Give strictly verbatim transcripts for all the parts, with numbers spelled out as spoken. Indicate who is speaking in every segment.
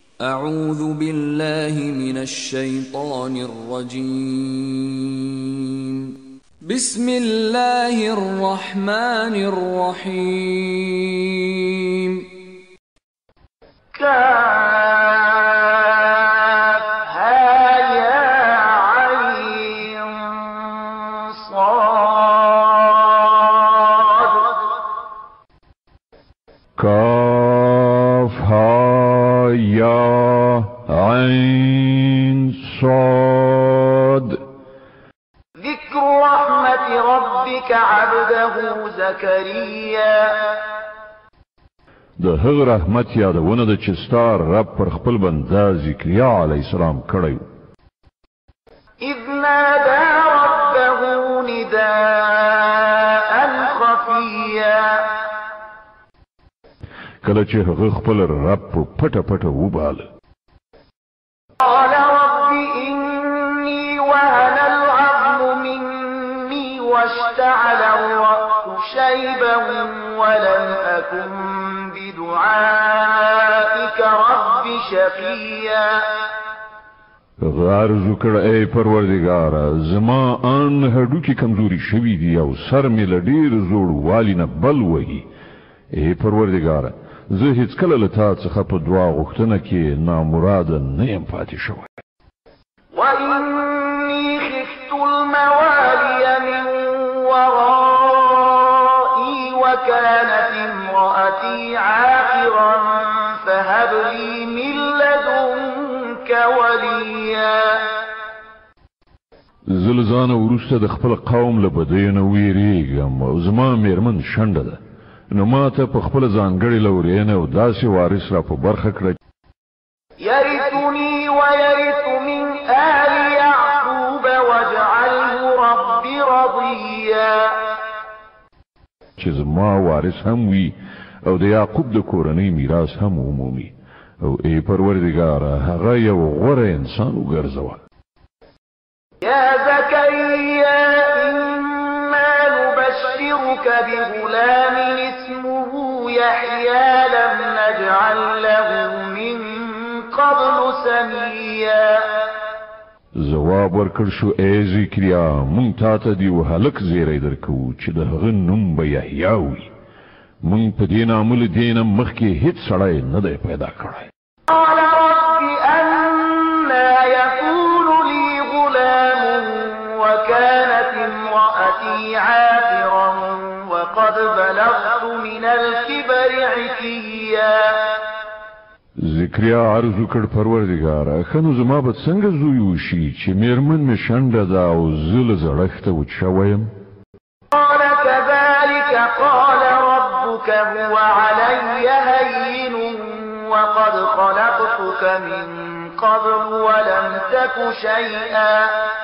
Speaker 1: أعوذ بالله من الشيطان الرجيم. بسم الله الرحمن الرحيم.
Speaker 2: كافها يا عين صاد.
Speaker 3: كافها يا عين صاد.
Speaker 2: ذكر رحمة ربك عبده زكريا.
Speaker 3: د هغه رحمت یادونه د چستار رب پر خپل بنده زکریا علی السلام کړی.
Speaker 2: اذ نادى ربه نداء خفيا.
Speaker 3: کله چې هغه خپل رب په پټه پټه وباله.
Speaker 2: قال رب إني وهن العظم مني واشتعل الرأس شيبا ولم أكن بدعائك رب شقيا.
Speaker 3: غارزو کړه ای پروردګاره زما ان هډو کې کمزوري شوي دي او سر مې لډیر زوړ والی نه بل وهي. ای پروردګاره زه هیڅ کله له تا څخه په دعا غوښتنه کې نامراده نه یم پاتې شوی.
Speaker 2: وإني خفت الموالي من ورائي وكانت امرأتي عاقرا فهب لي من لدنك وليا.
Speaker 3: زلزان وروسته د خپل قوم له بدیو نه ویریږم او زما میرمن شنډه ده، نو ما ته په خپل ځانګړي لورینه او داسې وارث را په برخه کړه
Speaker 2: يرثني ويرث من آل يعقوب واجعله رب رضيا.
Speaker 3: چې زما وارث هم وي او د یعقوب د کورنۍ میراث هم عمومي، او ای پروردګاره هغه یو غوره انسان وګرځوه.
Speaker 2: يا زكريا إنا نبشرك بغلام اسمه يحيى لم نجعل له من قبل سميا.
Speaker 3: جواب ورکړ شو ای زکریا مونږ تا ته دی وهلک زیری درکو چې د هغه نوم به یحیی وي. مونږ په دې نامل دینه مخکې هیڅ سړی نه دی پیدا کړی.
Speaker 2: قال رب أنا يكون لي غلام وكانت امرأتي عاقرا وقد بلغت من الكبر عتيا.
Speaker 3: زکریا عرض وکړ پروردګاره خنو زما به څنګه زوی وشي چې میرمن مې شنډه ده او زه له زړښته وچ شویم.
Speaker 2: قال كذلك قال ربك هو علي هين وقد خلقتك من قبل ولم تك شيئا.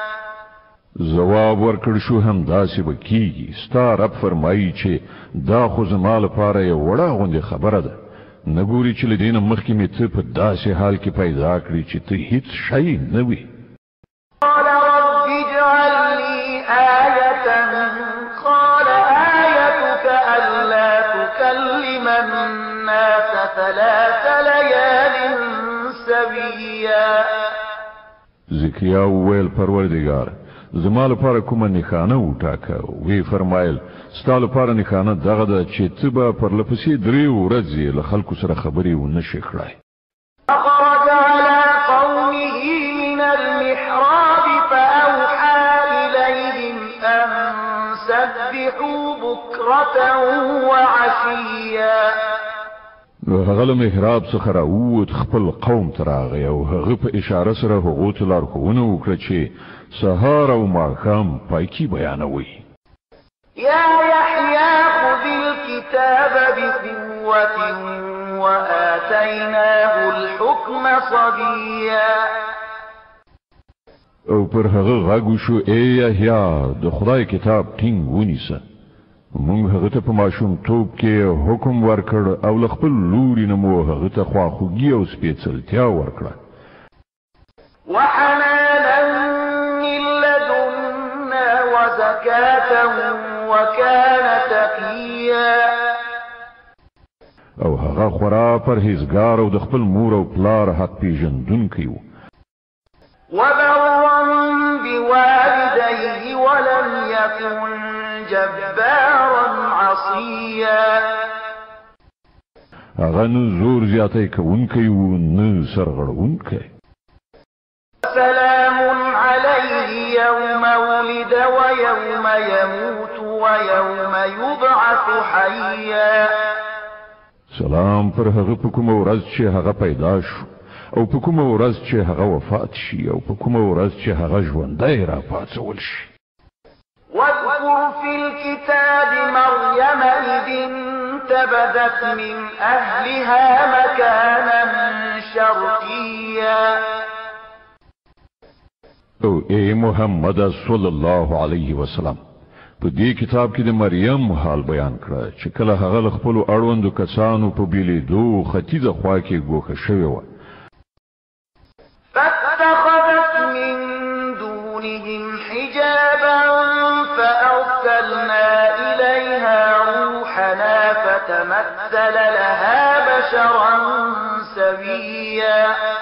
Speaker 3: جواب ورکړ شو هم داسې به کیږي. ستا رب فرمایي چې دا خو زما لپاره یو وړه غوندې خبره ده، نه ګوري چې له دې نه مخکې مې ته په داسې حال کې پیدا کړي چې ته هیڅ شی نه وي.
Speaker 2: قال رب اجعل لي آية قال آيتك ألا تكلم الناس ثلاث ليال سويا.
Speaker 3: زکریا وویل پروردګار زما لپاره کومه نښانه وټاکه. وی فرمایل ستا لپاره نښانه دغه ده چې ته به پرلپسې درې ورځې له خلکو سره خبرې ونشې کړای.
Speaker 2: فخرج على قومه من المحراب فأوحى إليهم أن سبحوا بكرة وعشيا.
Speaker 3: هغه له محراب څخه راووت خپل قوم ته راغی او هغه په اشاره سره هغو ته لارښوونه وکړه چې سهار او ماښام پاکي بیانوي.
Speaker 2: يا يحيى خذ الكتاب بقوة وآتيناه الحكم صبيا.
Speaker 3: او پر هغه غاګو شو ای یحیی د خدای کتاب ټینګ ونیسه. مونږ هغه ته په ماشومتوب کې حکم ورکړ او له خپل لوري نه مو هغه ته خواخوږي او سپېڅلتیا ورکړه.
Speaker 2: وحنانا من لدنا وزكاة وكان تقيا.
Speaker 3: او هغه هغه خورا پرهیزګار او د خپل مور او پلار حق پیژندونکی و.
Speaker 2: وبرا بوالديه ولم يكن جبارا عصيا
Speaker 3: هغه نه زور زیاتی کوونکی و نه سرغړونکی.
Speaker 2: سلام عليه يوم ولد ويوم يموت ويوم يبعث حيا
Speaker 3: سلام پر هغه په کومه ورځ چې هغه پیدا شو او په کومه ورځ چې هغه وفات شي او په کومه ورځ چې هغه ژوندی را پاڅول شي.
Speaker 2: واذكر في الكتاب مريم إذ انتبذت من أهلها مكانا شرقيا
Speaker 3: او ای محمد صلی الله علیه وسلم په دې کتاب کې د مریم حال بیان کړه چې کله هغه له خپلو اړوندو کسانو په بیلیدو ختیځه خوا کې ګوښه شوې وه.
Speaker 2: فاتخذت من دونهم حجابا فأرسلنا إليها روحنا فتمثل لها بشرا سويا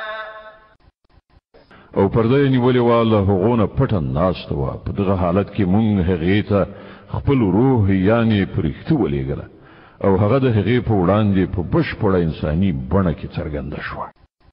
Speaker 3: او پرده نیولې وه له هغو نه پټه ناسته وه. په دغه حالت کې مونږ هغې ته خپل روح یعنې فرښته ولېږله او هغه د هغې په وړاندې په بشپړه انساني بڼه کې څرګنده شوه.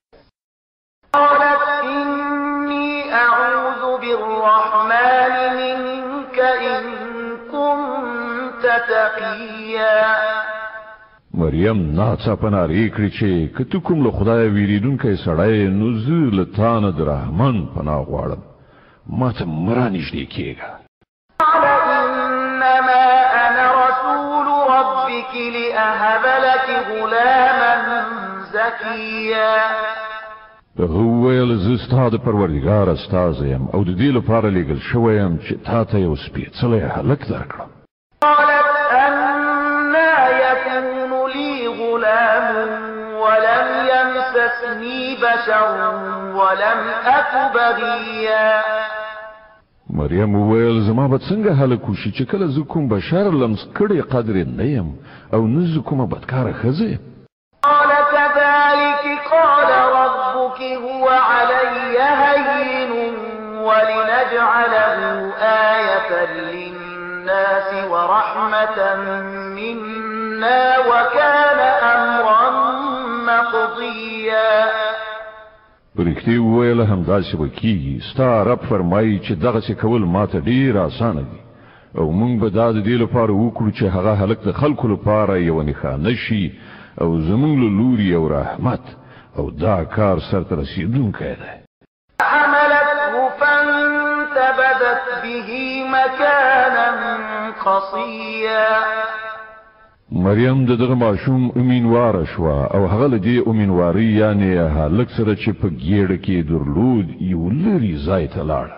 Speaker 2: قالت إني أعوذ بالرحمن منك إن كنت تقيا
Speaker 3: مریم ناڅاپه نارې کړې چې که ته کوم له خدایه ویریدونکی سړی نو زه له تا نه د رحمان پناه غواړم، ما ته مه رانږدې کېږه.
Speaker 2: قال إنما أنا رسول ربك لأهب لك غلاما زكيا
Speaker 3: هغه وویل زه ستا د پروردګار استازی یم او د دې لپاره لېږل شوی یم چې تا ته یو سپېڅلی هلک درکړم.
Speaker 2: قالت أنا يكون لي غلام ولم يمسسني بشر ولم أك بغيا
Speaker 3: مریم وویل زما به څنګه هلک وشي چې کله زه کوم بشر لمس کړی قدرې نه یم او نه زه کومه بدکاره ښځه یم.
Speaker 2: قال كذلك قال ربك هو علي هين ولنجعله آية للناس ورحمة منا وكان أمرا مقضيا
Speaker 3: پرښتې وویل همداسې به کېږي. ستا رب فرمایي چې دغسې کول ماته ډېر اسانه دي او موږ به دا د دې لپاره وکړو چې هغه هلک د خلکو لپاره یوه نښانه شي او زمونږ له لوري یو رحمت او دا کار سرته رسېدونکی دی.
Speaker 2: حملته فانتبذت به مكانا قصيا
Speaker 3: مریم د دغه ماشوم امینواره شوه او هغه له دې امینوارۍ یعنې هلک سره چې په ګېډه کې درلود یو لرې ځای ته لاړه.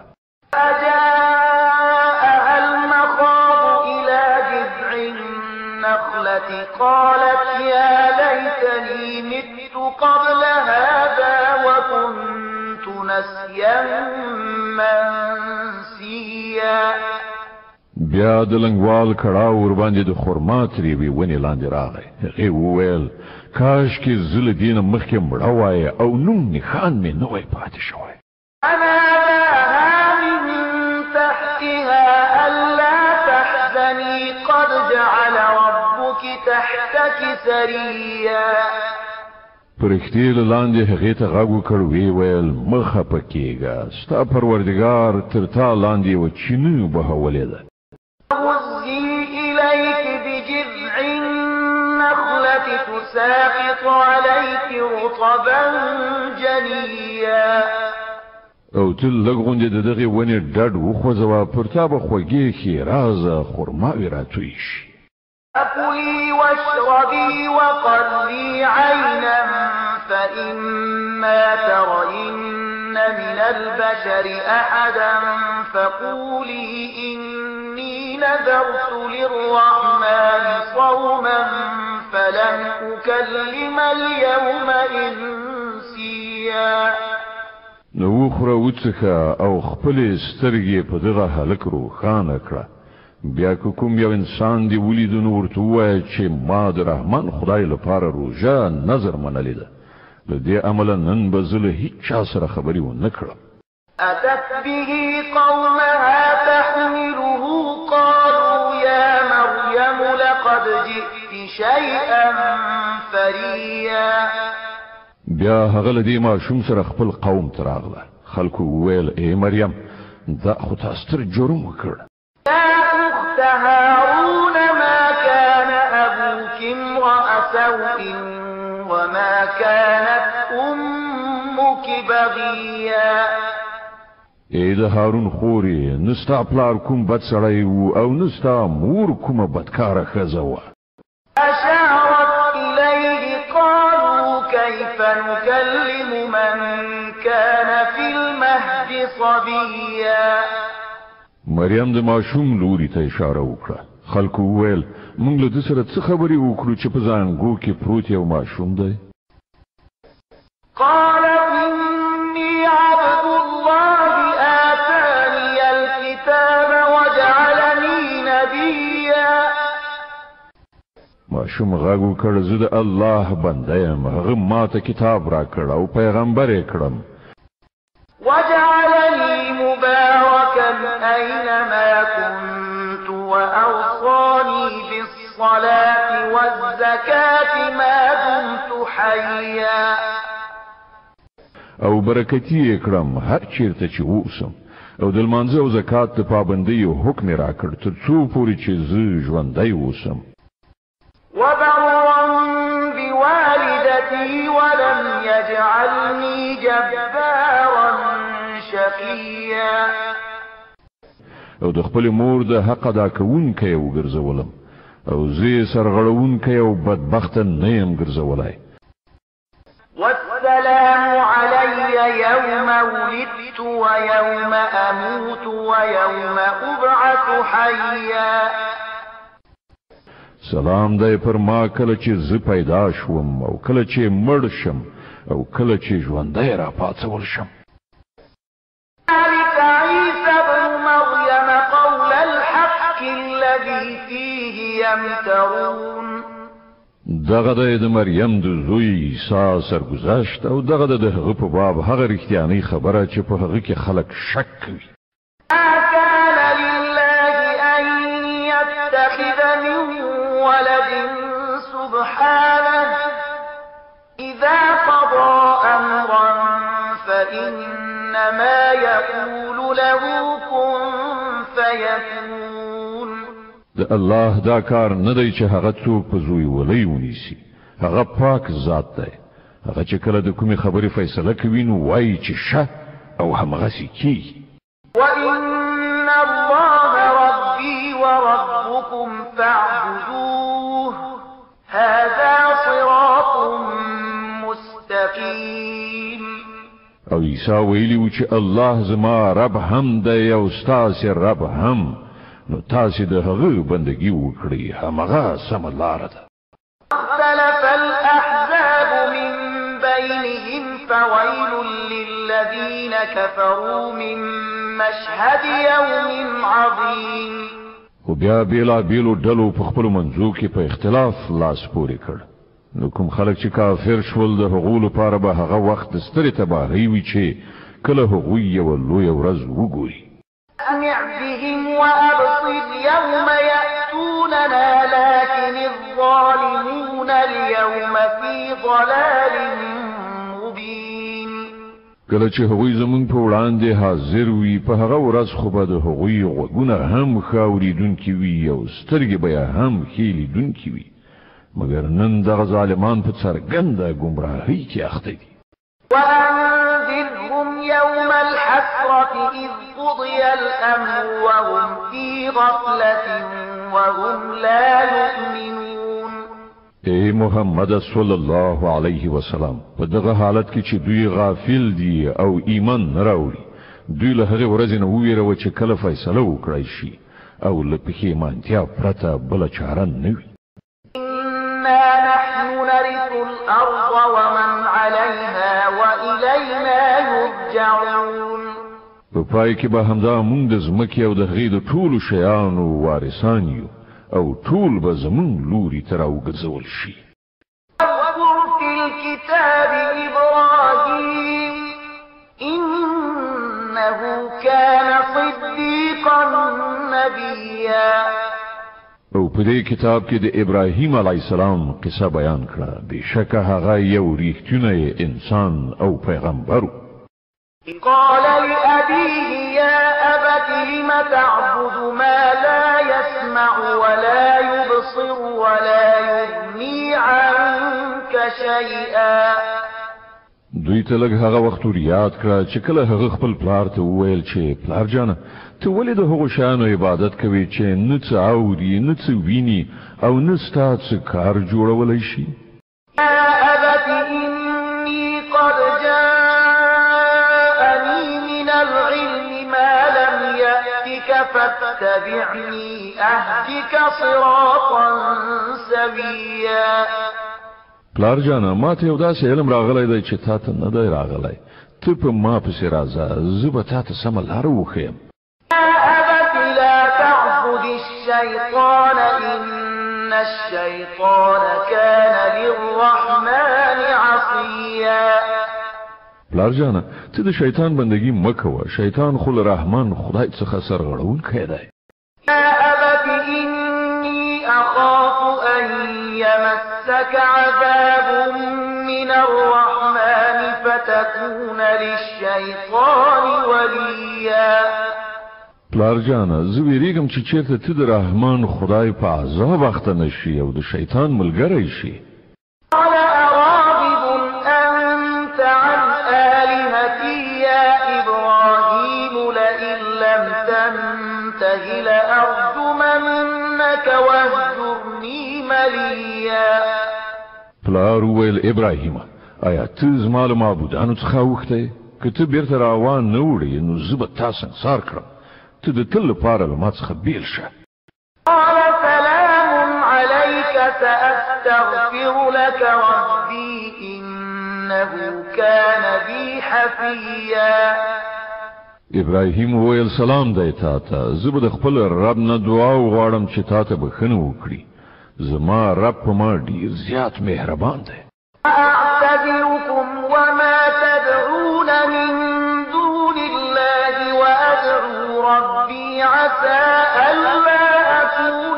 Speaker 2: فجاءها المخاض إلى جذع النخلة قالت يا ليتني مت قبل هذا وكنت نسيا منسيا
Speaker 3: بیا د لنګوال کړاو ورباندې د خرما تریوي ونې لاندې راغی. هغې وویل کاشکې زه له دې نه مخکې مړه وای او نوم نښان مې نه وای پاتې شوی.
Speaker 2: فناداها من تحتها ألا تحزني قد جعل ربك تحتك سريا
Speaker 3: پرښتې له لاندې هغې ته غږ وکړ ویې ویل مه خفه کېږه، ستا پروردګار تر تا لاندې یوه چینه بهولې ده.
Speaker 2: وهزي إليك بجذع النخلة تساقط عليك رطبا جنيا
Speaker 3: او تل لږ غوندې د دغې ونې ډډ وخوځوه، پر تا به خوږې ښېرازه خرماوې راتوی شي.
Speaker 2: فكلي واشربي وقري عينا فإما ترين من البشر أحدا فقولي إني نذرت للرحمن صوما فلن أكلم اليوم إنسيا
Speaker 3: نو وخوره وڅښه او خپلې سترګې په دغه هلک روښانه کړه. بیا که کوم یو انسان دی ولید نو ورته ووایه چې ما د رحمان خدای لپاره روژه نظر منلې ده، له دې امله نن به زه له هیچ چا سره خبرې ونه کړم.
Speaker 2: أتت به قومها تحمله قالوا يا مريم لقد جئت شيئا فريا.
Speaker 3: بیا هغه له دې ماشوم سره خپل قوم ته راغله. خلکو وویل ای مریم دا خو تا ستر جرم وکړ.
Speaker 2: يا أخت هارون ما كان أبوك امرأ سوء وما كانت أمك بغيا.
Speaker 3: ای د هارون خورې نستا پلار کوم بد سړی و او نستا مور کومه بدکاره ښځه وه.
Speaker 2: أشارت إليه قالوا كيف نكلم من كان في المهد صبيا.
Speaker 3: مریم د ماشوم لوري ته اشاره وکړه. خلکو وویل موږ له ده سره څه خبرې وکړو چې په زانګو کې پروت یو ماشوم دی.
Speaker 2: قال إني عبد الله آتاني الكتاب وجعلني نبيا.
Speaker 3: ماشوم غږ وکړ زه د الله بنده یم، هغه ما ته کتاب راکړ او پیغمبر یې کړم.
Speaker 2: وجعلني مباركا أينما كنت وأوصاني بالصلاة والزكاة ما دمت حيا.
Speaker 3: او برکتی یې کړم هر چیرته چې اوسم، او د لمانځه او زکات د پابندۍ حکم یې راکړ تر څو پورې چې زه ژوندی اوسم.
Speaker 2: وبرا بوالدتي ولم يجعلني جبارا شقيا.
Speaker 3: او د خپل مور د حق ادا کوونکی وګرځولم او زه سرغړونکی او بدبخته نه یم ګرځولی.
Speaker 2: والسلام علي يوم ولدت ويوم أموت ويوم أبعث حيا.
Speaker 3: سلام دی پر ما کله چې زه پیدا شوم او کله چې مړ شم او کله چې ژوندی را پاڅول شم.
Speaker 2: ذلك عيسى ابن مريم قول الحق الذي فيه يمترون.
Speaker 3: دغه د مریم د زوی عیسی سرګذشت او دغه د هغه په باب هغه رښتیانۍ خبره چې په هغه کې خلک شک کوي.
Speaker 2: ما كان لله أن يتخذ من ولد سبحانه إذا قضى أمرا فإنما يقول له كن فيكون.
Speaker 3: د الله دا کار نه دی چې هغه څوک په زوی ولی ونیسي. هغه پاک ذات دی. هغه چې کله د کومې خبرې فیصله کوي نو وایي چې شه او همغسې کیږي.
Speaker 2: وإن الله ربي وربكم فاعبدوه هذا صراط مستقيم.
Speaker 3: او عیسی ویلی و چې الله زما رب هم دی او ستاسې رب هم، نو تاسې د هغه بندگی وکړئ، همغه سمه لاره ده.
Speaker 2: اختلف الأحزاب من بينهم فويل للذين كفروا من مشهد يوم عظيم.
Speaker 3: خو بیا بیلا بیلو ډلو په خپلو منځو کې په اختلاف لاس پورې کړ. نو کوم خلک چې کافر شول د هغو لپاره به هغه وخت د سترې تباهۍ وي چې کله هغوی یوه لویه ورځ وګوري.
Speaker 2: أسمع بهم وأبصر يوم يأتوننا لكن الظالمون اليوم في ضلال مبين.
Speaker 3: کله چې هغوی زمونږ په وړاندې حاضر وي په هغه ورځ خو به د هغوی غوږونه هم ښه اورېدونکي وي او سترګې به یې هم ښې لیدونکي وي، مګر نن دغه ظالمان په څرګنده ګمراهۍ کې اخته دي.
Speaker 2: وأنذرهم يوم الحسرة إذ قضي الأمر وهم في غفلة وهم لا يؤمنون.
Speaker 3: اے محمد صلی الله علیه وسلم په دغه حالت کې چې دوی غافل دي او ایمان نه راوړي، دوی له هغې ورځې نه وویروه چې کله فیصله وکړی شي او له پښیمانتیا پرته بله چاره نه وي.
Speaker 2: إنا نحن نرث الأرض ومن عليها وإلينا يرجعون.
Speaker 3: په پای کې به همدا موږ د ځمکې او د هغې د ټولو شیانو وارثان یو او ټول به زموږ لوري ته راوګرځول شي.
Speaker 2: واذكر في الكتاب إبراهيم إنه كان صديقا نبيا.
Speaker 3: او په دې کتاب کې د ابراهیم علی السلام قصه بیان کړه. بشکه هغه یو ریښتونی انسان او پیغمبر.
Speaker 2: قال لأبيه يا أبت لم تعبد ما لا يسمع ولا يبصر ولا يغني عنك شيئا.
Speaker 3: دوی ته لږ هغه وخت ور یاد کړه چې کله هغه خپل پلار ته وویل چې پلار جانه ته ولې د هغو شیانو عبادت کوي چې نه څه اوري نه څه ویني او نه ستا څه کار جوړولی شي.
Speaker 2: يا أبت إني قد جاءني من العلم ما لم يأتك فاتبعني أهدك صراطا سويا.
Speaker 3: پلار جانه ما ته یو داسې علم راغلی دی چې تا ته نه دی راغلی. ته په ما پسې راځه زه به تا ته سمه لاره وښیم.
Speaker 2: يا أبت لا تعبد الشيطان إن الشيطان كان للرحمن عصيا.
Speaker 3: پلار جانه ته د شیطان بندگی مکوه. شیطان خو له رحمان خدای څخه سرغړونکی دی.
Speaker 2: يا أبت إني أخاف أن يمسك عذاب من الرحمن فتكون للشيطان وليا.
Speaker 3: پلار جانه زه ویریږم چې چیرته ته د رحمان خدای په عذاب اخته نشي او د شیطان ملګری شي.
Speaker 2: قال أراغب أنت عن آلهتي يا إبراهيم لئن لم تنته لأرجمنك واهجرني مليا.
Speaker 3: پلار وویل ابراهیم آیا ته زما له معبودانو څخه اوښتی؟ که ته بیرته راوان نه وړې نو زه به تا سنګسار کړم. ته د تل لپاره له ما څخه بیل شه.
Speaker 2: قال سلام عليك سأستغفر لك ربي إنه كان بي حفيا.
Speaker 3: ابراهیم وویل سلام دی تا ته. زه به د خپل رب نه دعا وغواړم چې تا ته بښنه وکړي. زما رب په ما ډیر زیات مهربان دی.
Speaker 2: أعتذركم وما تدعون من دون الله وأدعو ربي عسى ألا أكون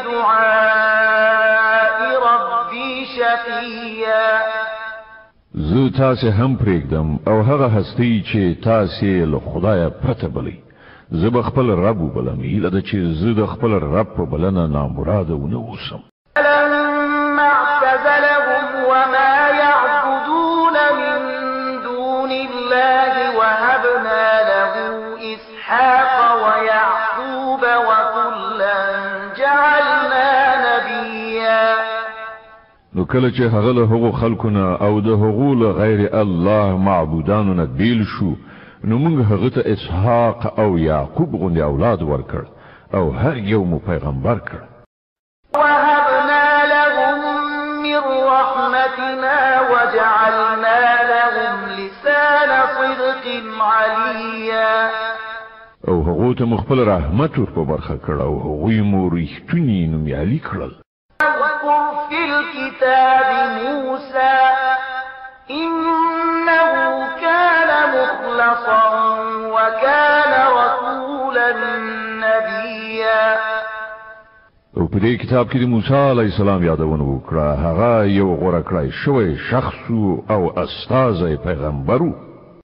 Speaker 2: بدعاء ربي شقيا.
Speaker 3: زه تاسې هم پرېږدم او هغه هستی چې تاسې له خدایه پرته بلئ. زه به خپل رب وبلم. هیله ده چې زه د خپل رب په بلنه نامراده ونه اوسم.
Speaker 2: فلما اعتزلهم وما يعبدون من دون الله وهبنا له إسحاق ويعقوب وكلا جعلنا نبيا.
Speaker 3: نو کله چې هغه له هغو خلکو نه او د هغو له غیر الله معبودانو نه بیل شو نو موږ هغه ته اسحاق او یعقوب غوندې اولاد ورکړ او هر یو مو پیغمبر کړ.
Speaker 2: وهبنا لهم من رحمتنا وجعلنا لهم لسان صدق عليا.
Speaker 3: او هغو ته مو خپل رحمت ور په برخه کړ او هغوی مو ریښتوني نومیالي کړل.
Speaker 2: واذكر في الكتاب موسى إنه كان مخلصا وكان رسولا نبيا.
Speaker 3: او په دې کتاب کې د موسی علی السلام یادونه وکړه. هغه یو غوره کړی شوی شخص او استازی پیغمبر و.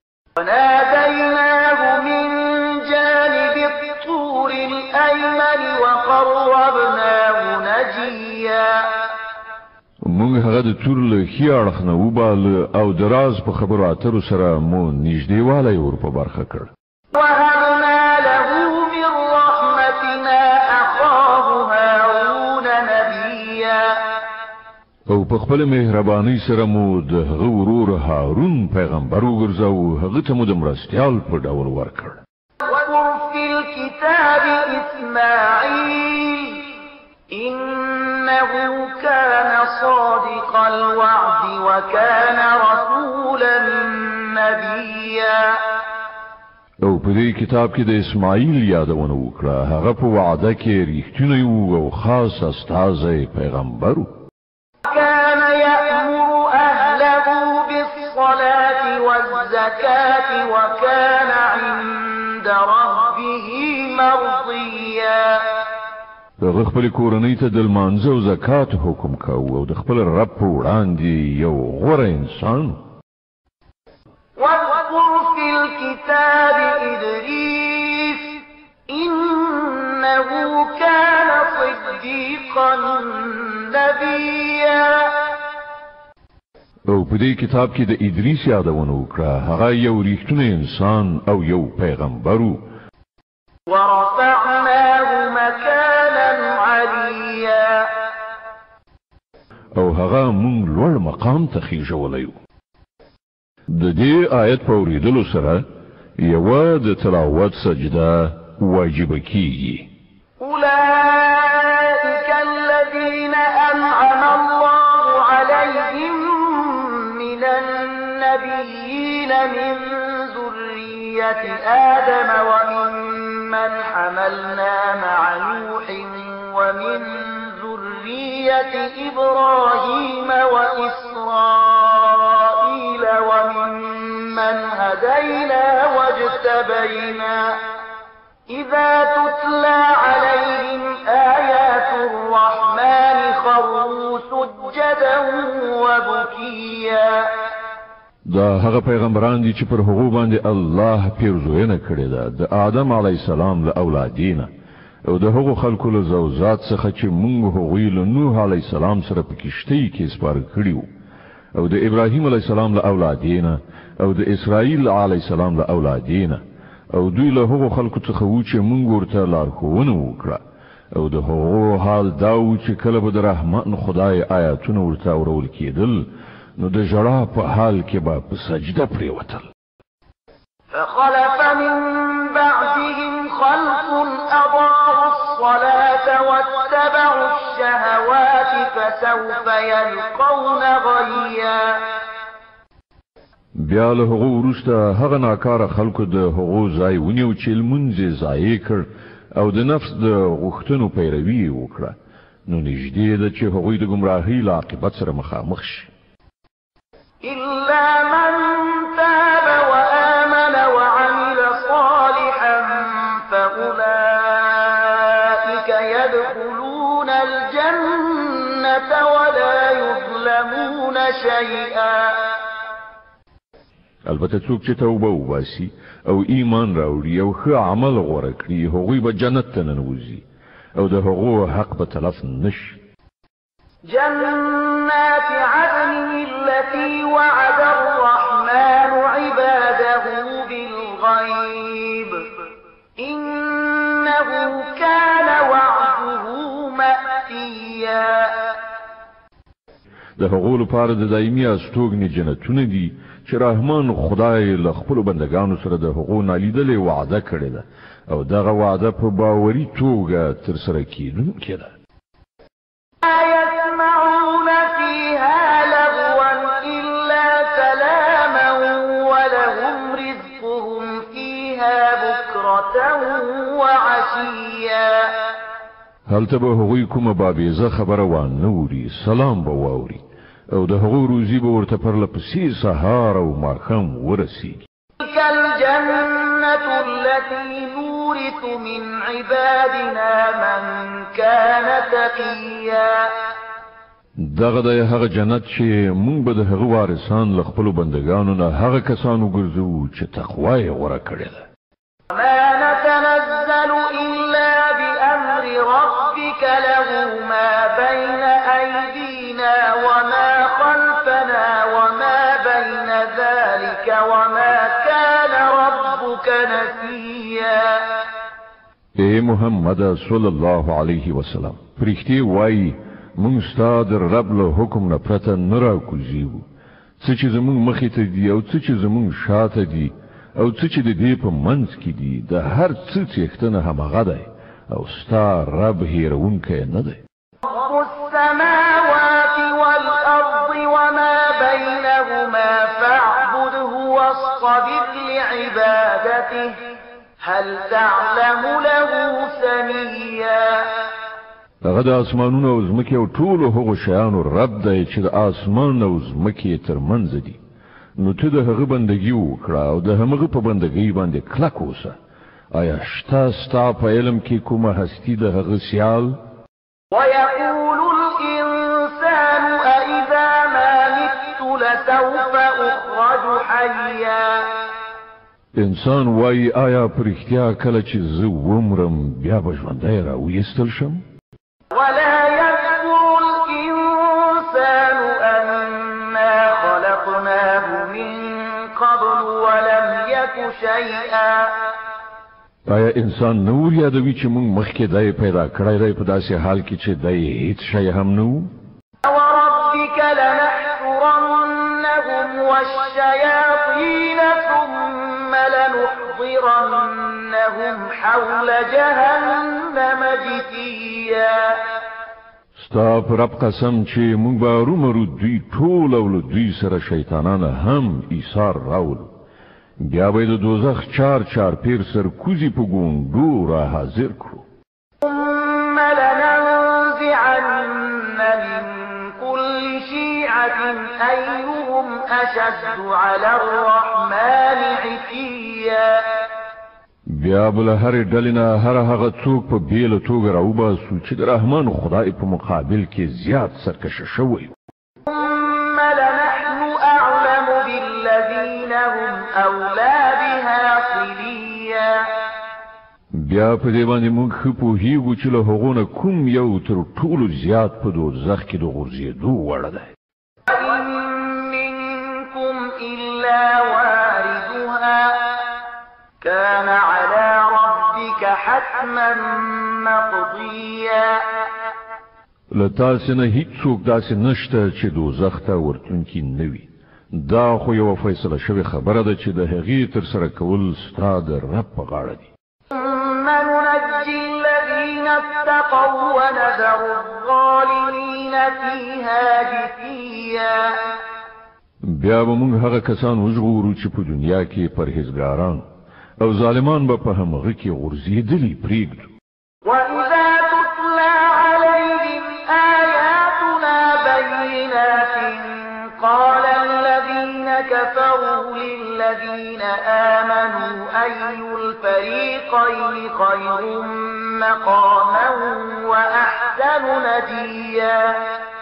Speaker 2: وناديناه من جانب الطور الأيمن وقربناه نجيا.
Speaker 3: موږ هغه د تور له ښي اړخ نه وباله او د راز په خبرو اترو سره مو نږدېوالی ور په برخه کړ.
Speaker 2: وهبنا له من رحمتنا أخاه هارون نبيا.
Speaker 3: او په خپل مهرباني سره مو د هغه ورور هارون پیغمبر وګرځاو. هغه ته مو د مرستیال په ډول ورکړ.
Speaker 2: واذكر في الكتاب إسماعيل إنه كان صادق الوعد وكان رسولا نبيا.
Speaker 3: او په په دې کتاب کې د اسماعیل یادونه وکړه. هغه په وعده کې ریښتونی و او خاص استازی پیغمبر و.
Speaker 2: كان يأمر أهله بالصلاة والزكاة وكان عند ربه مرضيا.
Speaker 3: دغه خپل کورنۍ ته د لمانځه او زکات حکم کاوه او د خپل رب په وړاندې یو غوره انسان.
Speaker 2: واذكر في الكتاب إدريس إنه كان صديقا نبيا.
Speaker 3: او په دې کتاب کې د ادریس یادونه وکړه. هغه یو ریښتونی انسان او یو پیغمبر و.
Speaker 2: ورفعناه مكانا عليا.
Speaker 3: او هغه مونږ لوړ مقام ته خېژولی و. د دې آیت په اورېدلو سره یوه د تلاوت سجده واجبه کیږي.
Speaker 2: أولئك الذين أنعم الله عليهم من النبيين من ذرية آدم وممن حملنا مع نوح ومن ذرية إبراهيم وإسرائيل وممن هدينا واجتبينا إذا تتلى عليهم آيات الرحمن خروا سجدا وبكيا.
Speaker 3: دا هغه پیغمبران دي چې پر هغو باندې الله پیرزوینه کړې ده د آدم علی السلام له اولادینه او د هغو خلکو له زوجات څخه چې موږ هغوی له نوح علی السلام سره په کشتۍ کې سپاره کړیو او د ابراهیم علی السلام له اولادینه او د اسرائیل علی السلام له اولادینه او دوی له هغو خلکو څخه و چې موږ ورته لارښوونه وکړه او د هغو حال دا و چې کله به د رحمان خدای آیاتونه ورته اورول کېدل نو د ژړا په حال کې به په سجده پرېوتل.
Speaker 2: فخلف من بعدهم خلف أضاعوا الصلاة واتبعوا الشهوات فسوف يلقون غيا.
Speaker 3: بیا له هغو وروسته هغه ناکاره خلکو د هغو ځای ونیو چې لمونځ یې ضایع کړ او د نفس د غوښتنو پیروي یې وکړه نو نږدې ده چې هغوی د ګمراهۍ له عاقبت سره مخامخ شي.
Speaker 2: إلا من تاب وآمن وعمل صالحا فأولئك يدخلون الجنة ولا يظلمون شيئا.
Speaker 3: البته څوک چې توبه وباسي او ایمان راوړي او ښه عمل غوره کړي هغوی به جنت ته ننوځي او د هغو حق به تلف نشي.
Speaker 2: جنات عدن التي وعد الرحمن عباده بالغيب إنه كان وعده مأتيا.
Speaker 3: د هغو لپاره د دایمي استوګنې جنتونه دي چې رحمان خدای له خپلو بندګانو سره د هغو نالیدلې وعده کړې ده او دغه وعده په باوري توګه ترسره کېدونکې ده.
Speaker 2: لا يسمعون فيها لغوا إلا سلاما ولهم رزقهم فيها بكرة وعشيا.
Speaker 3: هلته به هغوی کومه بابیزه خبره وان نوري سلام به واوري او د هغو روزي به ورته پرله پسې سهار او ماښام ورسیږي.
Speaker 2: تلك الجنة التي نورث من عبادنا من كان تقيا.
Speaker 3: دغه د هغه جنت چې مونږ به د هغه وارثان له خپلو بندګانو نه هغه کسانو ګرځو چې تقوا یې غوره کړې ده.
Speaker 2: ما نتنزل إلا بأمر ربك له ما بين أيدينا وما خلفنا وما بين ذلك وما كان ربك نسيا.
Speaker 3: اے محمد صلی الله علیه وسلم پرښتې وایي مونږ ستا د رب له حکم نه پرته نه راکوزیو څه چې زمونږ مخې ته دي او څه چې زمونږ شاته دي او څه چې د دې په منځ کې دي د هر څه څښتنه همغه دی او ستا رب هیرونکی نه دی.
Speaker 2: رب السماوات والأرض وما بينهما فاعبده واصطبر لعبادته هل تعلم له سميا
Speaker 3: هغه د اسمانونو او ځمکې او ټولو هغو شیانو رب دی چې د اسمان او ځمکې ترمنځ دي نو ته د هغه بندګي وکړه او د هغه په بندګۍ باندې کلک اوسه آیا شته ستا په علم کې کومه هستی د هغه سیال
Speaker 2: ويقول الإنسان أإذا ما مت لسوف أخرج حيا
Speaker 3: انسان وای آیا پر اختیار کله چې زه ومرم بیا به ژوندی راویستل شم
Speaker 2: ولا يذكر الإنسان أنا خلقناه من قبل ولم يك شيئا
Speaker 3: آیا انسان نور یادوي چې موږ مخکې دای پیدا کړی دی په داسې حال کې چې دای هیڅ شی هم نه و
Speaker 2: وربك لنحشرنهم والشياطين ثم لنحضرنهم حول جهنم جثيا
Speaker 3: ستا پر رب قسم چې موږ به رومرو دوی ټول او له دوی سره شیطانان هم ایثار راولو بیا به د دوزخ چار چار پیر سر کوزی په ګونډو را حاضر کړو
Speaker 2: ثم لننزعن من كل شيعة أيهم أشد على الرحمن عتيا
Speaker 3: بیا بل هر ډلینا هر هغه څوک په بیل توګه راوباسو چې د رحمان خدای په مقابل کې زیات سرکشه شوی
Speaker 2: ثم لنحن أعلم بالذين هم أولى بها صليا
Speaker 3: بیا په دې باندې موږ خو په هیغو چې له هغونه کوم یو تر ټولو زیات په دوزخ کې د غورځېدو وړ دی
Speaker 2: وإن منكم إلا واردها كان على ربك حتما مقضيا
Speaker 3: لتاسې نه هیڅوک داسې نشته چې دوزخ ته ورتونکي نه وي دا خو یو فیصله شوی خبره ده چې د هغې تر سره کول ستا د رب په غاړه دي
Speaker 2: ثم ننجي الذين اتقوا ونذر الظالمين فيها جثيا
Speaker 3: بیا به موږ هغه کسان وژغورو چې په دنیا کې پرهیزګاران او ظالمان به په همغه کې غورځېدلي پرېږدو
Speaker 2: وإذا تتلى عليهم آياتنا بينات قال الذين كفروا للذين آمنوا أي الفريقين خير مقاما وأحسن نديا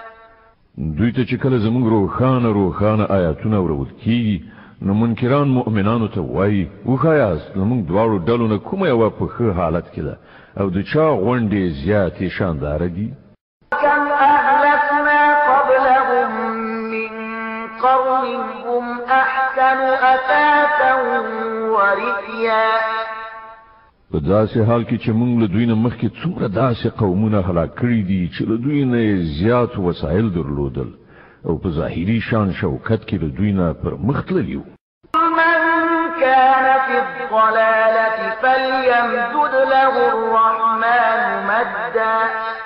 Speaker 3: دوی ته چې کله زموږ روښانه روښانه آیاتونه ورول کیږي نو منکران مؤمنانو ته وایي وښایاست زموږ دواړو ډلو نه کومه یوه په ښه حالت کې ده او د چا غونډې زیاتې شانداره دي
Speaker 2: كم أهلكنا قبلهم من قرن هم أحسن أثاثا ورئيا
Speaker 3: په داسې حال کې چې موږ له دوی نه مخکې څومره داسې قومونه هلاک کړي دي چې له دوی نه زیات وسایل درلودل او په ظاهري شان شوکت کې له دوی نه پر مخ تللي وو
Speaker 2: من كان في الضلالة فليمدد له الرحمن مدا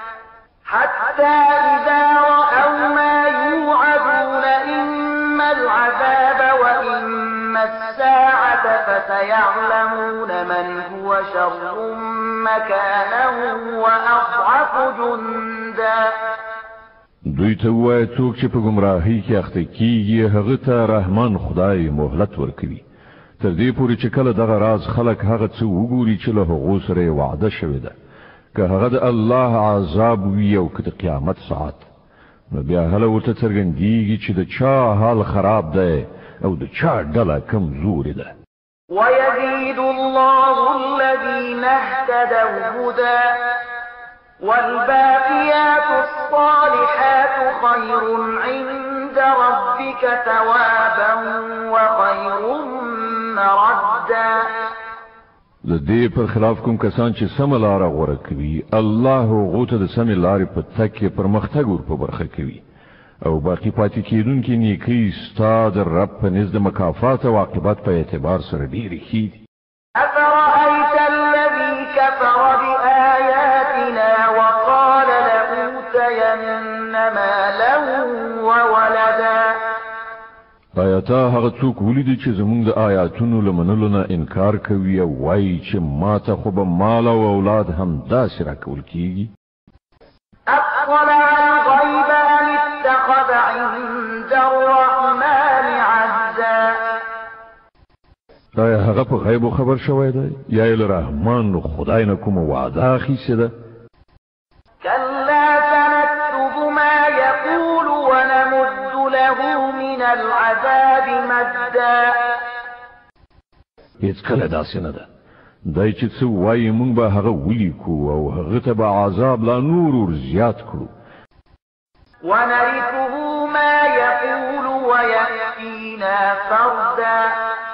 Speaker 2: حتى إذا رأوا ما يوعدون إما العذاب وإما الساعة فسيعلمون من هو شر مكانا وأضعف جندا
Speaker 3: دوی ته وایي څوک چې په ګمراهۍ کې اخته کیږي هغه ته رحمان خدای مهلت ورکوي تر دې پورې چې کله دغه راز خلک هغه څه وګوري چې له هغو سره وعده شوې ده که هغه د الله عذاب وي او که د قیامت ساعت نو بیا هله ورته څرګندېږي چې د چا حال خراب دی او د چا ډله کمزورې ده
Speaker 2: ويزيد الله الذين اهتدوا هدى والباقيات الصالحات خير عند ربك ثوابا وخير مردا
Speaker 3: د دې پر خلاف کوم کسان چې سم لار غوړه کوي الله غوته د سم لارې په تکي پرمختګ ور په برخه کوي او باقی پاتې کیدونکې نیکی ستاد رب په نزد مکافات او عاقبت په اعتبار سره ډېرې ښې دي
Speaker 2: أفرأيت الذي كفر بآياتنا وقال لأوتين مالا وولدا
Speaker 3: آیا آیا تا هغه څوک ولیدي چې زموږ د آیاتونو له منلو نه انکار کوي او وایي چې ما ته خو به مال او اولاد هم داسې راکول کیږي؟
Speaker 2: أطلع الغيب أم اتخذ عند الرحمن عهدا
Speaker 3: آیا هغه په غیب خبر شوی دی یا یې له رحمان له خدای نه کومه وعده اخیستې ده؟
Speaker 2: كلا سنكتب ما يقول ونمد له من العذاب مدا
Speaker 3: هیڅ کله داسې نه ده. دای چې څه وایي موږ به هغه ولیکو او هغه ته به عذاب لا نور ور زیات کړو.
Speaker 2: ونرثه ما يقول ويأتينا فردا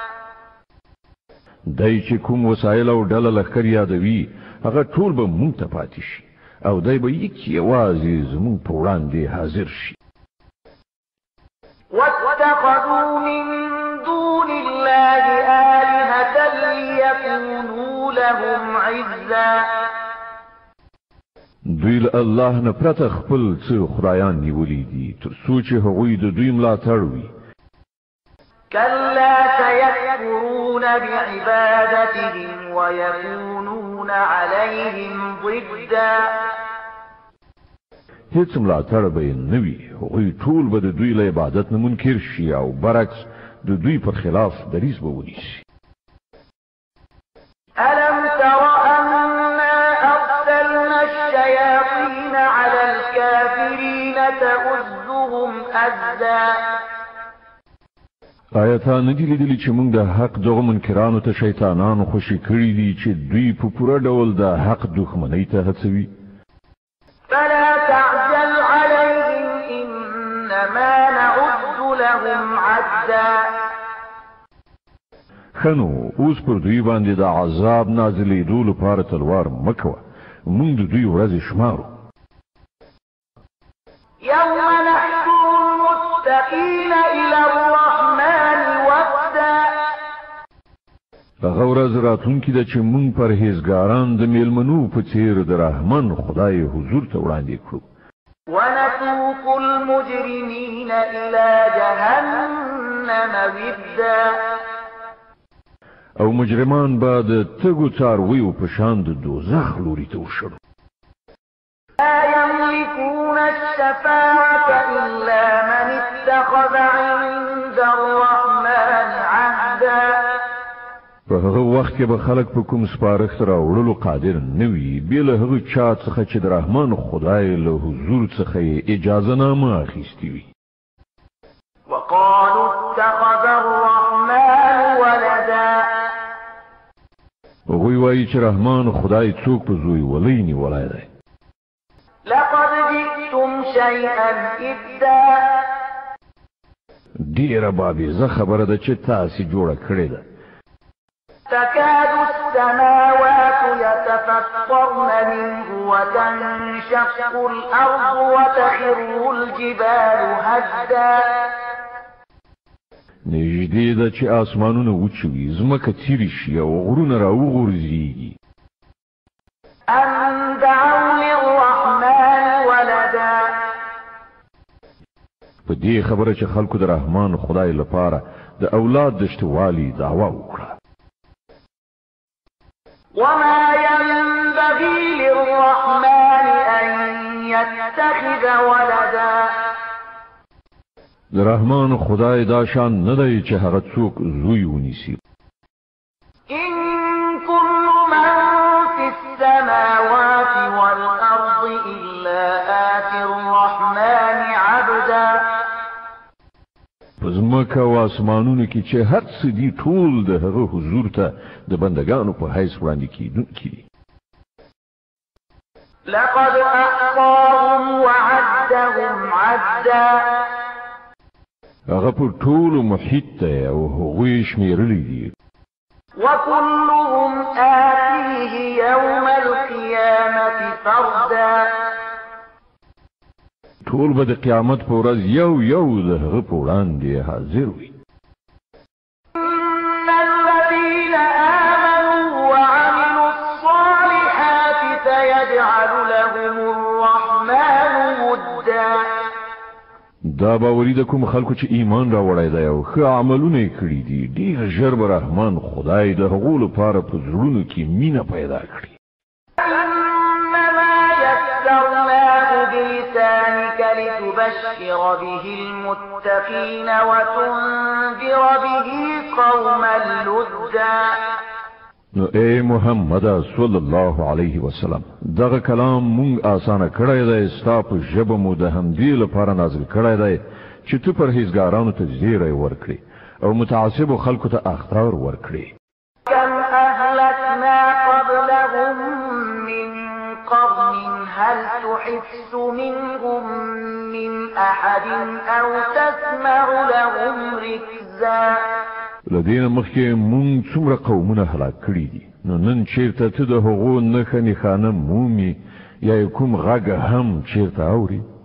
Speaker 3: دای چې کوم وسایل او ډله لښکر یادوي هغه ټول به موږ ته پاتې شي او دای به یک یوازې زموږ په وړاندې حاضر شي.
Speaker 2: واتخذوا من دون الله آلهة ليكونوا لهم عزا
Speaker 3: دوی له الله نه پرته خپل څه خدایان نیولي دي تر څو چې هغوی د دوی ملاتړ وي.
Speaker 2: كلا سيكفرون بعبادتهم ويكونون عليهم ضدا
Speaker 3: هیڅ ملاتړ به یې نه وي. هغوی ټول به د دوی له عبادت نه منکر شي او برعکس د دوی پر خلاف دریځ به ونیسي.
Speaker 2: ألم تر أنا أرسلنا الشياطين على الكافرين تؤزهم أزا
Speaker 3: آیا تا نه دي لیدلي چې موږ د حق دغه منکرانو ته شیطانان خوشي کړي دي چې دوی په پوره ډول د حق دښمنۍ ته هڅوي؟
Speaker 2: فلا تعجل عليهم إنما نعد لهم عدا
Speaker 3: خنو اوس پر دوی باندې د عذاب نازلېدو لپاره تلوار مه کوه. موږ د دوی ورځې شمارو.
Speaker 2: يوم نحشر المتقين إلى الرحمن وفدا
Speaker 3: هغه ورځ راتلونکې ده چې موږ پرهیزګاران د میلمنو په څېر د رحمان خدای حضور ته وړاندې کړو.
Speaker 2: ونسوق المجرمين إلى جهنم وردا
Speaker 3: او مجرمان به د تګو څارویو په شان د دوزخ لوري ته وشړو.
Speaker 2: لا يملكون الشفاعة إلا من اتخذ عند الرحمن عهدا
Speaker 3: په هغه وخت کې به خلک په کوم سپارښت راوړلو قادر نه وي بې له هغه چا څخه چې د رحمان خدای له حضور څخه یې اجازه نامه اخیستې وي.
Speaker 2: وقالوا اتخذ الرحمن ولدا
Speaker 3: هغوی وایي چې رحمان خدای څوک په زوی ولی نیولی دی.
Speaker 2: لقد جئتم شيئا إدا
Speaker 3: ډېره بابیزه خبره ده چې تاسې جوړه کړې ده.
Speaker 2: تكاد السماوات يتفطرن منه وتنشق الأرض وتخر الجبال هدا
Speaker 3: نږدې ده چې آسمانونه وچوي ځمکه څیرې شي او غرونه راوغورځېږي.
Speaker 2: أن دعوا للرحمن ولدا
Speaker 3: په دې خبره چې خلکو د رحمان خدای لپاره د اولاد د شتوالي دعوا وکړه.
Speaker 2: وما ينبغي للرحمن أن يتخذ ولدا
Speaker 3: د رحمان خدای دا شان نه دی چې هغه څوک زوی ونیسي.
Speaker 2: إن كل من في السماوات والأرض إلا آتي الرحمن عبدا
Speaker 3: په ځمکه او آسمانونو کې چې هر څه دي ټول د هغه حضور ته د بندګانو په حیث وړاندې کېدونکي دي.
Speaker 2: لقد أحصاهم وعدهم عدا
Speaker 3: هغه په ټولو محیط ته او هغوی شمېرلی دي.
Speaker 2: وكلهم آتيه يوم القيامة فردا
Speaker 3: ټول به د قیامت په ورځ یو یو د هغه په وړاندې حاضر وي.
Speaker 2: إن الذين آمنوا وعملوا الصالحات سيجعل لهم الرحمن ودا
Speaker 3: دا باوري د کوم خلکو چې ایمان راوړی دی او ښه عملونه یې کړي دي ډېر ژر به رحمان خدای د هغو لپاره په زړونو کې مینه پیدا کړي.
Speaker 2: إنما يسرناه بلسانك لتبشر به المتقين وتنذر به قوما لجا.
Speaker 3: نو اے محمد صلی الله علیه وسلم دغه کلام مونږ آسانه کړی دی ستا په ژبه مو د همدې لپاره نازل کړی دی چې ته پرهیزګارانو ته زیری ورکړي او متعصبو خلکو ته اخطار ورکړي.
Speaker 2: كم أهلكنا قبلهم من قرن هل تحس منهم من أحد أو تسمع لهم ركزا.
Speaker 3: لدین مخکې مونږ څومره قومونه هلاک کړي دي نو نن چیرته ته د هغو نښه نښانه مومي یا کوم غږ هم چیرته اوري؟